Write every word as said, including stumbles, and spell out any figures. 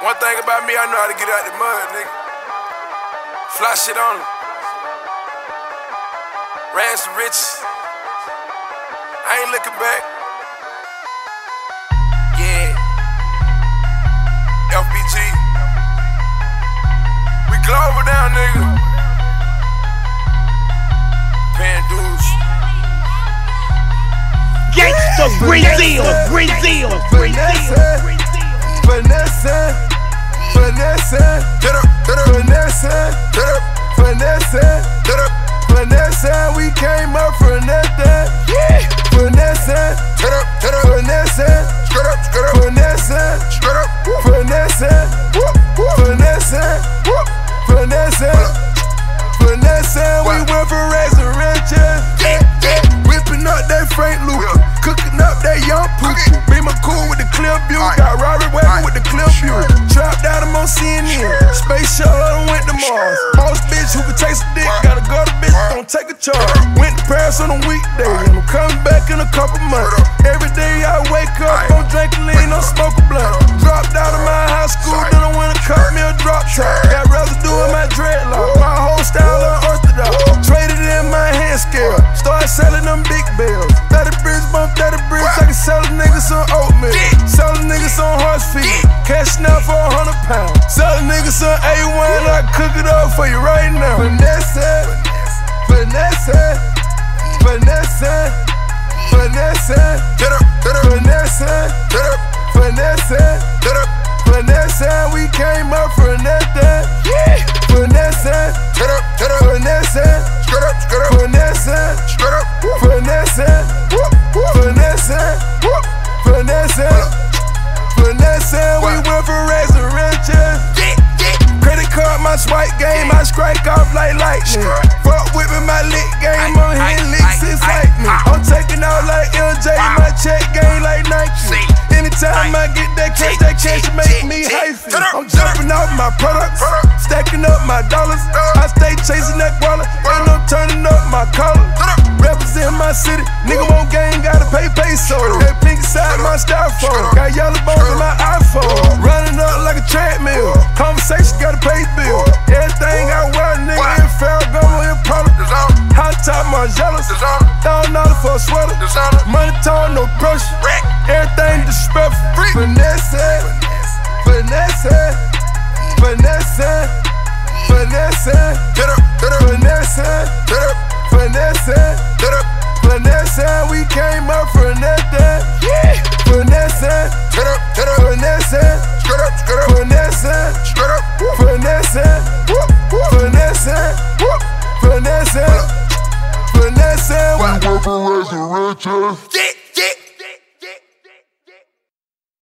One thing about me, I know how to get out the mud, nigga. Fly shit on them. Ran some riches. I ain't looking back. Yeah. F B G. We global down, nigga. Paying dues. Gangsta Brazil, Brazil, Brazil. Finessin, Finessin, Get up, get up, Finessin, get up, Finessin, get up, Finessin. We came up for nothing. Finessin, get up, get up, Finessin, straight up, straight up, Finessin, straight up, Finessin, Finessin, Finessin, Finessin. We went for racks and riches. Whipping up that Frank Luke, cooking up that young pookie. Be my cool with the clear view. Got Robert wagon with the clear view. Trapped out him on C N N. Space shuttle, I done went to Mars. Boss bitch who can taste a dick. Gotta go to bitch, don't take a charge. Went to Paris on a weekday, and I'm coming back in a couple months. Every day I wake up, don't drink a lean, don't smoke a blunt. Dropped out of my high school, then I went and cut me a drop top. Got residue in my dreadlock. My whole style unorthodox. Traded in my hand scale. Started selling them big bills. thirty bricks, bump thirty bricks. I can sell a nigga some oatmeal. Sell a nigga some horse feed. Cashing out for a hundred pounds. Sell a nigga some A one. I cook it up for you right now. Finessin, Finessin, Finessin, Finessin. get up, get up, Finessin, get up, Finessin, get up, Finessin. We came up for nothing. Finessin, get up, get up, Finessin, straight up, straight up, Finessin, straight up, Finessin, Finessin, Finessin, Finessin. We went for racks and riches. Credit card, my swipe game, I strike off like lightning. Fuck with me, my lick game, I'm hitting licks, it's like me. I'm taking out like L J, my check game like Nike. Anytime I get that cash, that cash make me hyphy. I'm jumping off my products, stacking up my dollars. I stay chasing that wallet, and I'm turning up my collar. Represent my city, nigga won't gang, gotta pay peso. That pink inside my styrofoam, got yellow bones on my iPhone. Running up like a treadmill, conversation gotta pay bill. Everything I wear, nigga, in Ferragamo, in product. Hot top Margielas, thousand dollars for a sweater. Money tall, no brush, everything disrespectful. Finessin, Finessin, Finessin, Finessin, get up, get up, Finessin, get up, Finessin, get up, Finessin. We came up for nothing. Finessin, get up, get up, Finessin, straight up, straight up, Finessin, straight up, Finessin, Finessin, Finessin, Finessin. we went for racks and riches.